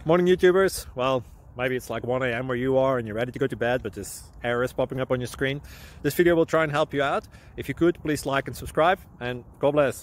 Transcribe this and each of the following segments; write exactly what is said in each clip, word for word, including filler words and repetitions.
Morning YouTubers. Well, maybe it's like one A M where you are and you're ready to go to bed, but this error is popping up on your screen. This video will try and help you out. If you could, please like and subscribe, and God bless.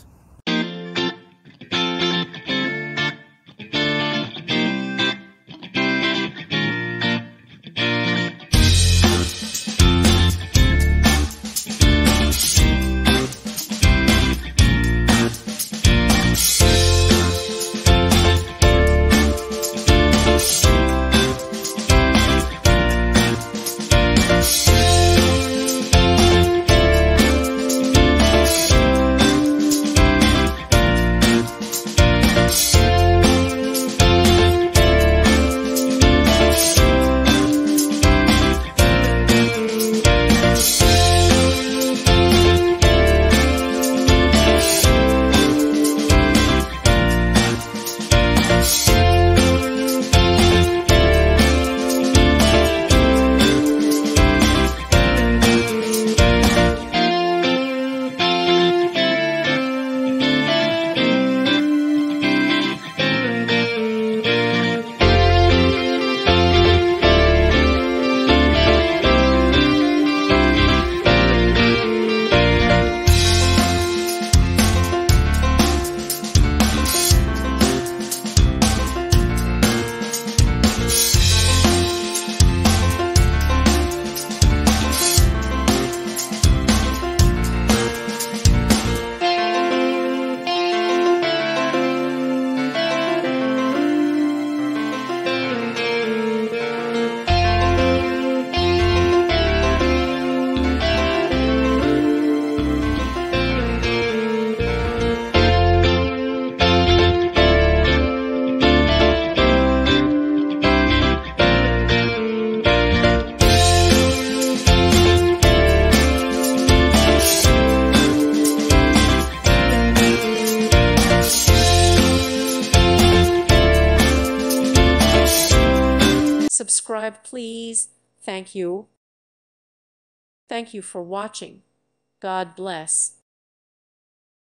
Subscribe, please. Thank you. Thank you for watching. God bless.